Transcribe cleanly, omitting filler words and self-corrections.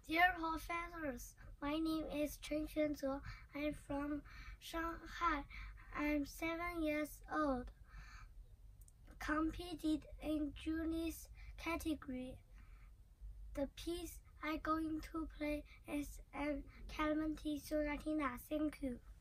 Dear professors, my name is Xuanze. I'm from Shanghai. I'm 7 years old. Competed in juniors category. The piece I'm going to play is an Calamity Sonatina. Thank you.